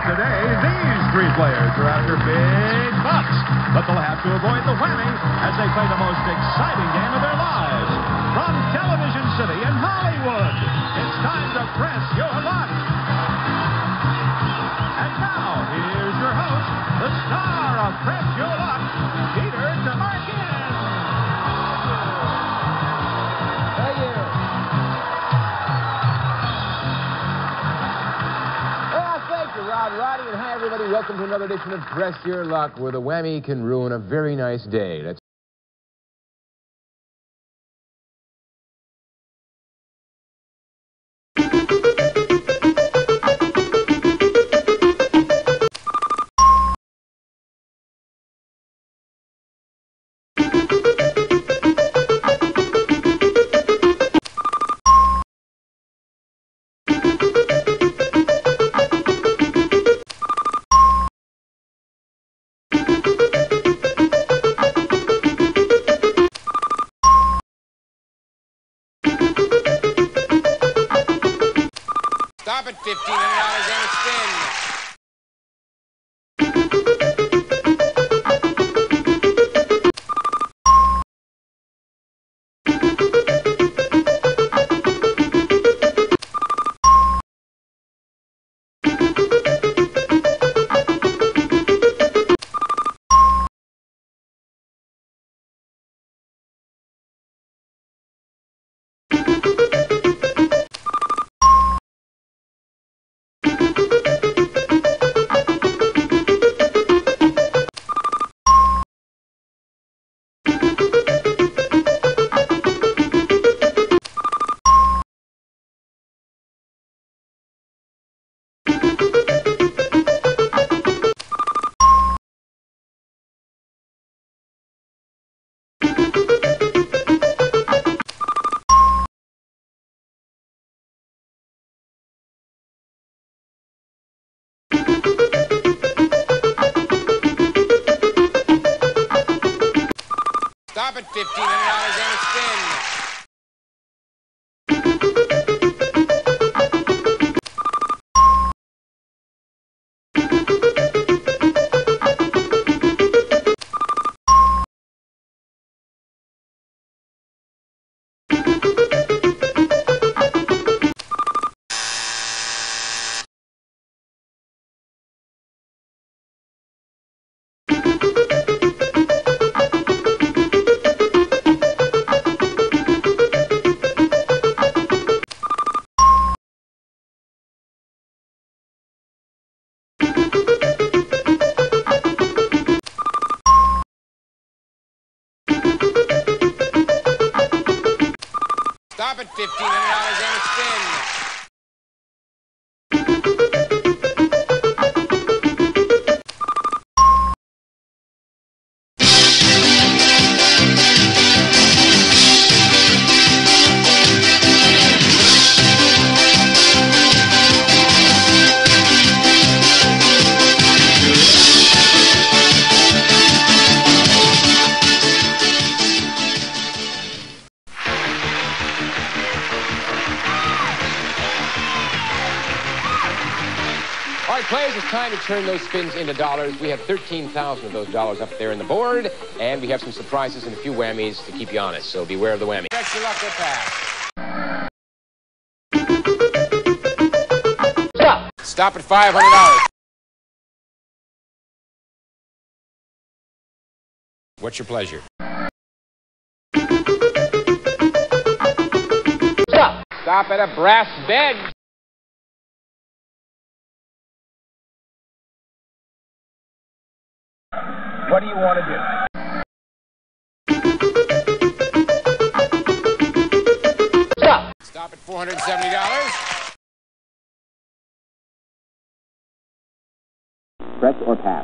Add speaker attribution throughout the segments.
Speaker 1: today, these three players are after big bucks, but they'll have to avoid the whammy as they play the most exciting game of their lives. From Television City in Hollywood, it's time to press your luck. And now, here's your host, the star of Press Your Luck, Peter DeMarkin.
Speaker 2: Thank you. Thank you, Roddy, and hi, everybody. Welcome to another edition of Press Your Luck, where the whammy can ruin a very nice day. Let's
Speaker 3: stop at $1,500 and a spin. Stop at $1,500 and a spin. Stop at $1,500 and a spin.
Speaker 2: All right, players, it's time to turn those spins into dollars. We have 13,000 of those dollars up there in the board, and we have some surprises and a few whammies to keep you honest, so beware of the whammy.
Speaker 3: Press your luck or pass.
Speaker 2: Stop! Stop at $500.
Speaker 3: What's your pleasure?
Speaker 2: Stop! Stop at a brass bed.
Speaker 4: What do you want to do?
Speaker 2: Stop!
Speaker 3: Stop at $470.
Speaker 2: Press or pass.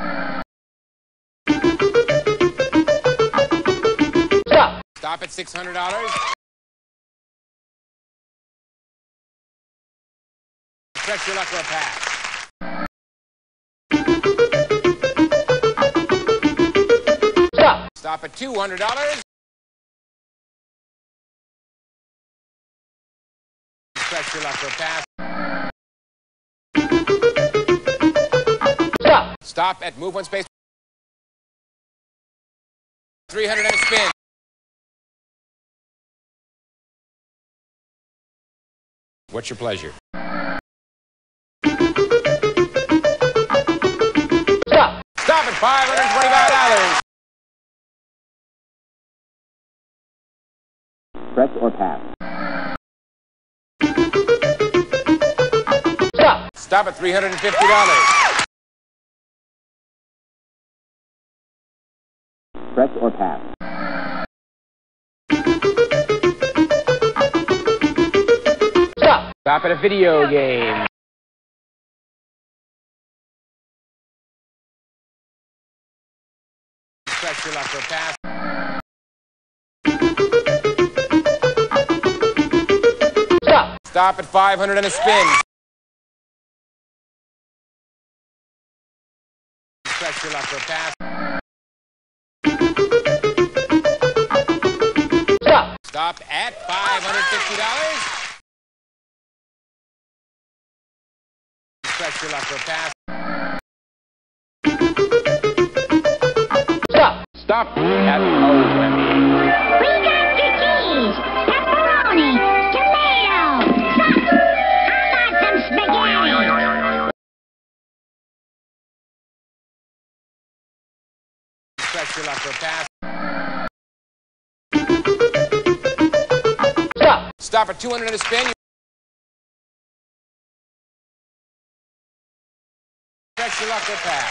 Speaker 2: Stop!
Speaker 3: Stop at $600. Press your luck or pass. Stop at $200. Press your luck or pass. Stop at move one space. 300 and a spin. What's your pleasure?
Speaker 2: Stop.
Speaker 3: Stop at $525.
Speaker 2: Press or pass. Stop.
Speaker 3: Stop at $350.
Speaker 2: Press or pass. Stop. Stop at a video game.
Speaker 3: Press your luck or pass.
Speaker 2: Stop.
Speaker 3: Stop at 500 and a spin. Press your luck or pass.
Speaker 2: Stop.
Speaker 3: Stop at $550. Press your luck or pass.
Speaker 2: Stop. Stop at Whammy.
Speaker 5: We got your cheese, pepperoni, tomato, sauce. How about some spaghetti?
Speaker 3: Press your luck or pass.
Speaker 2: Stop.
Speaker 3: Stop at 200 and a spin. Press your luck or pass.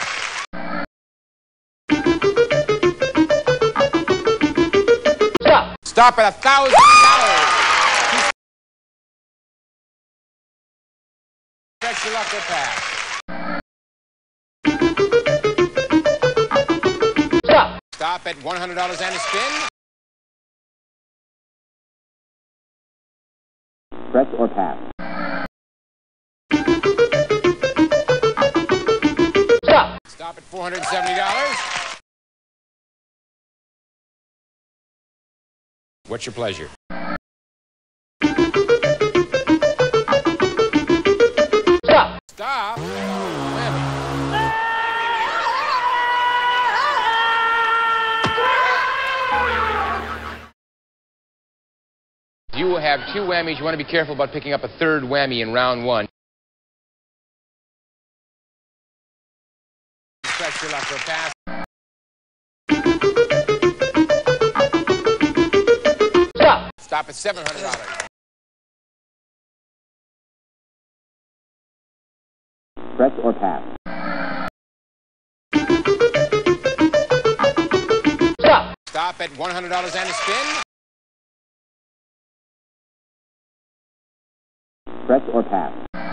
Speaker 2: Stop.
Speaker 3: Stop at $1,000. Press your luck or pass.
Speaker 2: Stop.
Speaker 3: Stop at $100 and a spin.
Speaker 2: Press or pass. Stop.
Speaker 3: Stop at $470. What's your pleasure?
Speaker 2: Stop.
Speaker 3: Stop. Whammy.
Speaker 2: You will have two whammies. You want to be careful about picking up a third whammy in round one.
Speaker 3: Press your luck or pass.
Speaker 2: Stop.
Speaker 3: Stop at $700.
Speaker 2: Press or pass. Stop.
Speaker 3: Stop at $100 and a spin.
Speaker 2: Press or pass.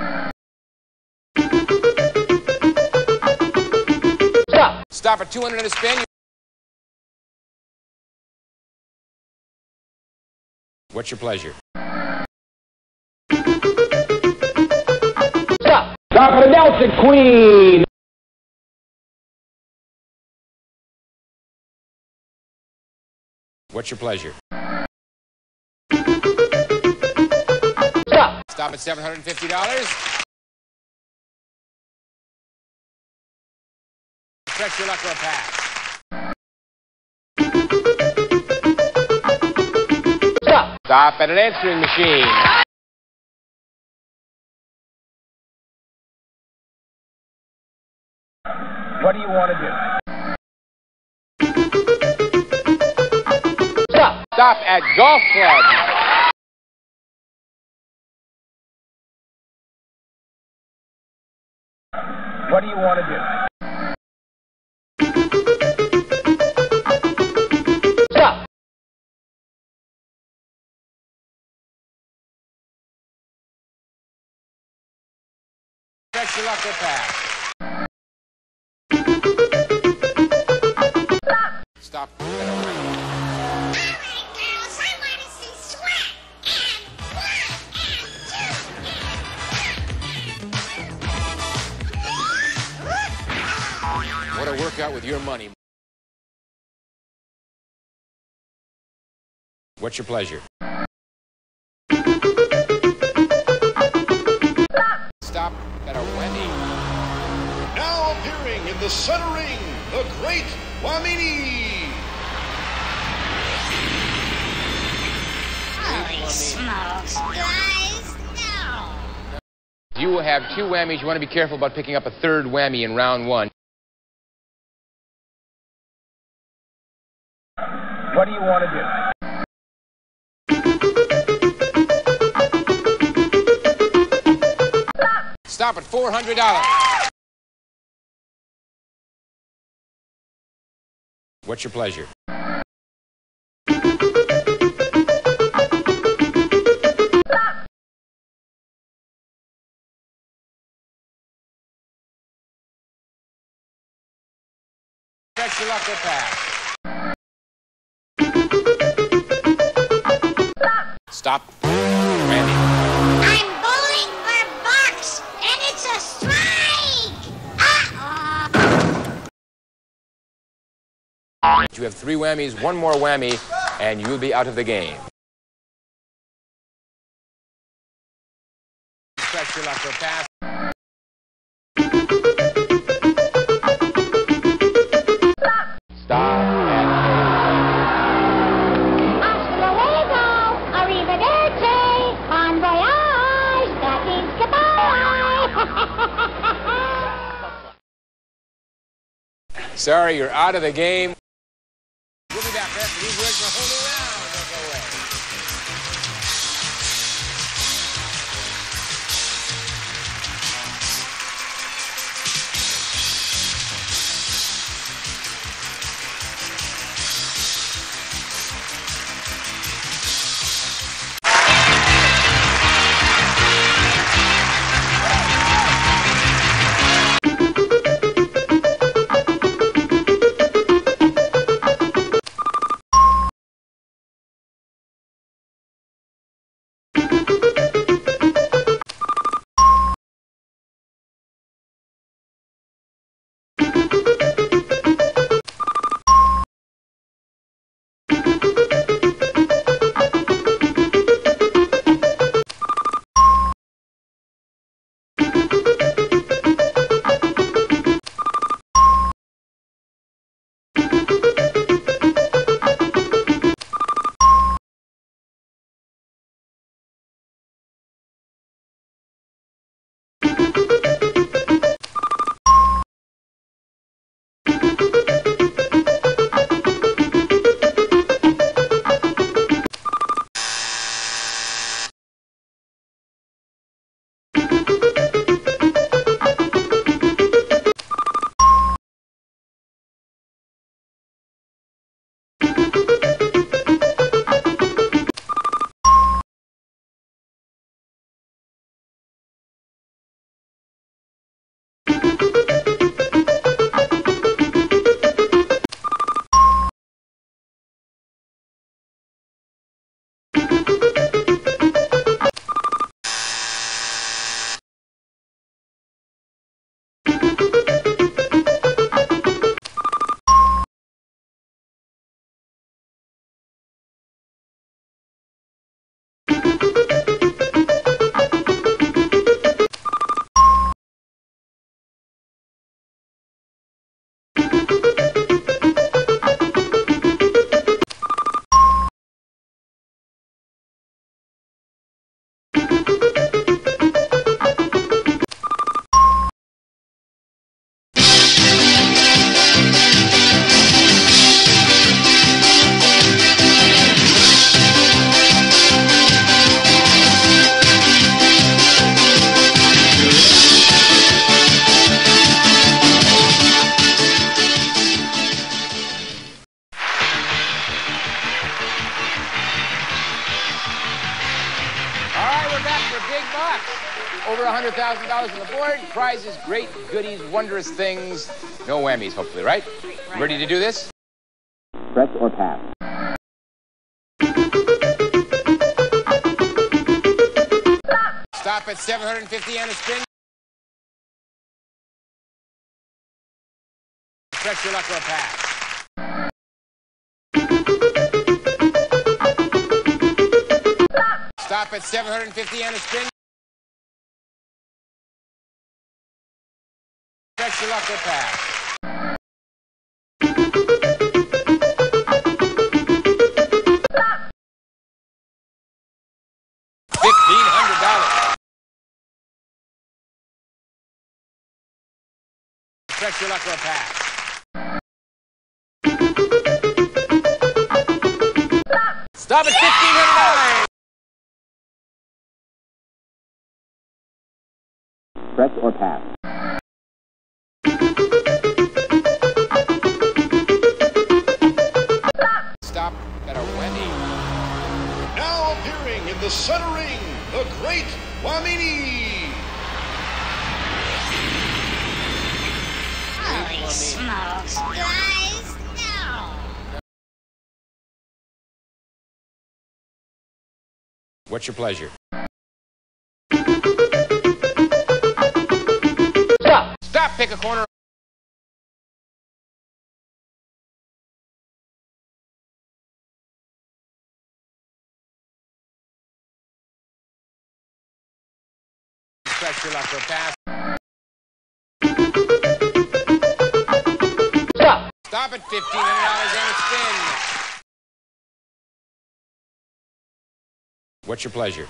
Speaker 2: Stop.
Speaker 3: Stop at 200 and a spin. What's your pleasure?
Speaker 2: Stop. Stop for the Delta Queen.
Speaker 3: What's your pleasure?
Speaker 2: Stop.
Speaker 3: Stop at $750. Press your luck or pass.
Speaker 2: Stop. Stop at an answering machine.
Speaker 4: What do you want to do?
Speaker 2: Stop. Stop at golf clubs.
Speaker 4: What do you want to do?
Speaker 2: Stop.
Speaker 3: Press your luck or pass. Stop. What a workout with your money. What's your pleasure? Stop at a Wendy.
Speaker 1: Now appearing in the
Speaker 6: center ring, the Great Wamini.
Speaker 5: Holy smokes, guys, no.
Speaker 2: You have 2 whammies. You want to be careful about picking up a 3rd whammy in round 1.
Speaker 4: What do you want to do?
Speaker 3: Stop at $400.
Speaker 2: What's your pleasure?
Speaker 3: Stretch your luck or pass.
Speaker 2: Stop. Randy.
Speaker 5: I'm bowling for bucks, and it's a strike! Uh-oh.
Speaker 2: You have 3 whammies, 1 more whammy, and you'll be out of the game.
Speaker 3: Stretch your luck or pass.
Speaker 2: Stop.
Speaker 5: Hasta luego, arrivederci, bon voyage, that means goodbye.
Speaker 2: Sorry, you're out of the game.
Speaker 3: We'll be back after these words for a whole new round. Don't go away.
Speaker 2: Over $100,000 on the board. Prizes, great goodies, wondrous things. No whammies, hopefully, right? Ready to do this?
Speaker 7: Press or pass.
Speaker 3: Stop at 750 and a spin. Press your luck or pass. Stop at 750 and a spin. Press your luck or pass.
Speaker 2: Stretch your luck or pass. Stop at $1,500.
Speaker 7: Press or pass.
Speaker 2: Stop at a whammy.
Speaker 6: Now appearing in the center ring, the Great Wamini.
Speaker 5: Holy smokes, guys, no.
Speaker 2: What's your pleasure? Stop! Pick a corner. Stretch your luck or pass. Stop at $1,500 and a spin. What's your pleasure?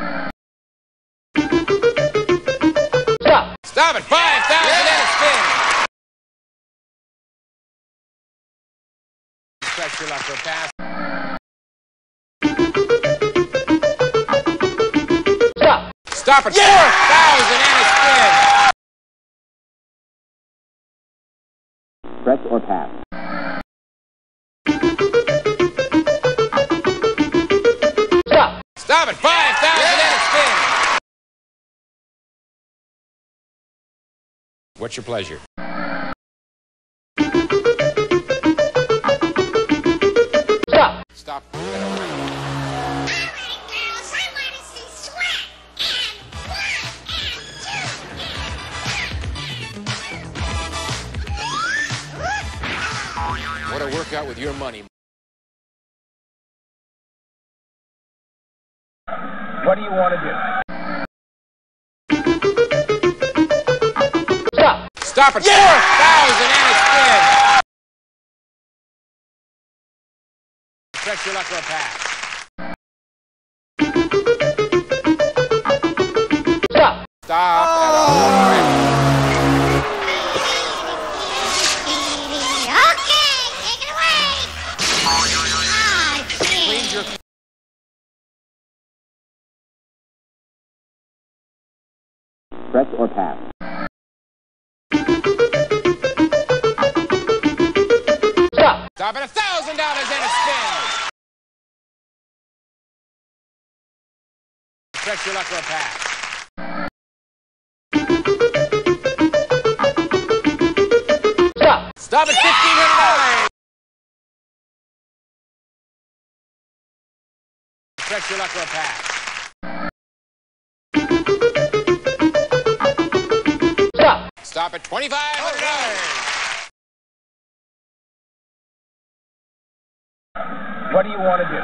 Speaker 2: Stop at $5,000 and a spin. Stretch your luck or pass. Stop at $4,000 and a spin.
Speaker 7: Press or pass.
Speaker 2: Stop at $5,000 and a spin. What's your pleasure? Stop.
Speaker 5: All right, girls, I want to see sweat. And 1 and 2.
Speaker 2: What a workout with your money.
Speaker 4: What do you want to do?
Speaker 2: Stop at $4,000 and a spin. Stretch your luck or pass. Stop at a
Speaker 5: Okay, take it away. Oh,
Speaker 2: Clean your
Speaker 7: Press or pass.
Speaker 2: Stop at $1,000 and a spin. Stretch your luck or pass. Stop at $1,500. Stretch your luck or pass. Stop at $2,500.
Speaker 4: What do you want to do?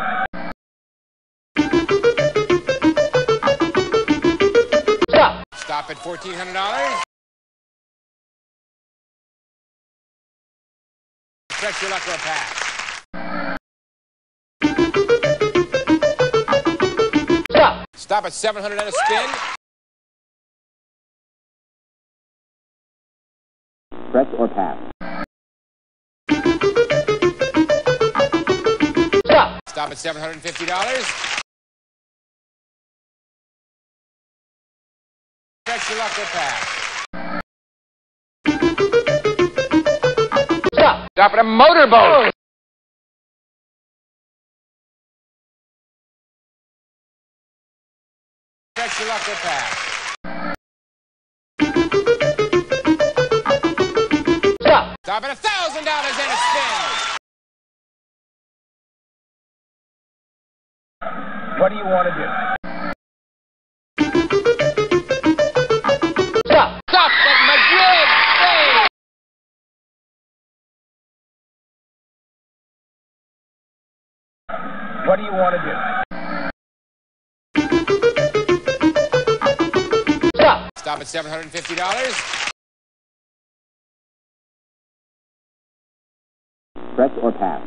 Speaker 2: Stop at $1,400. Stretch your luck or pass. Stop at $700 and a spin.
Speaker 7: Press or pass.
Speaker 2: Stop at $750. Stretch your luck or pass. Stop at a motorboat. Stretch your luck or pass. Stop at $1,000 and a spin.
Speaker 4: What do you want to do?
Speaker 2: Stop at Madrid. Hey.
Speaker 4: What do you want to do?
Speaker 2: Stop at $750.
Speaker 7: Press or pass.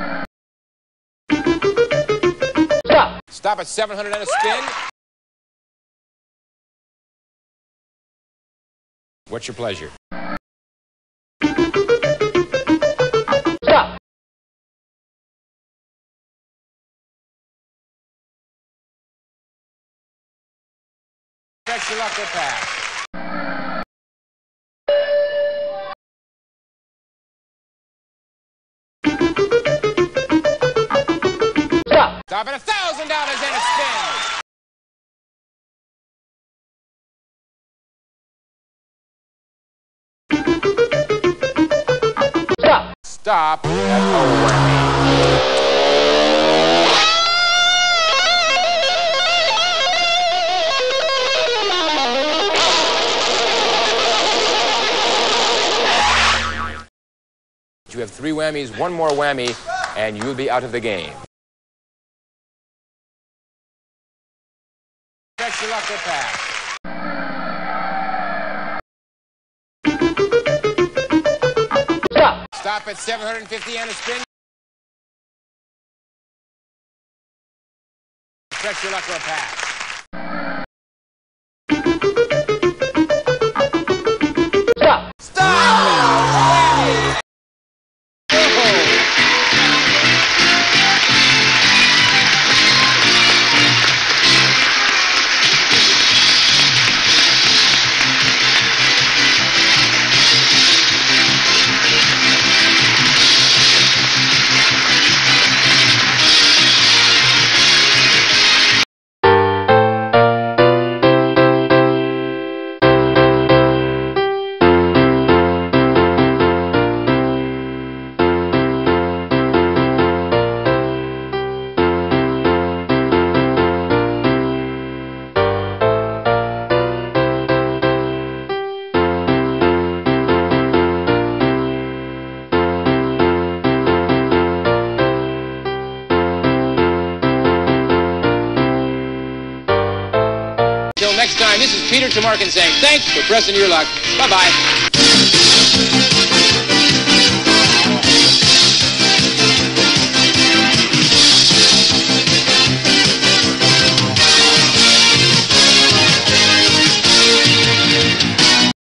Speaker 2: Stop at $700 and a spin. What's your pleasure? your luck or pass. Stop at $1,000 and a spin. Stop at a whammy. You have 3 whammies, 1 more whammy, and you'll be out of the game. Stretch your luck or pass. Stop at 750 and a spin. Stretch your luck or pass. Stop! Stop! Next time, this is Peter Tomarken saying thanks for pressing your luck. Bye-bye.